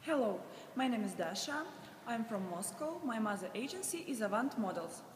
Hello, my name is Dasha. I'm from Moscow. My mother agency is Avant Models.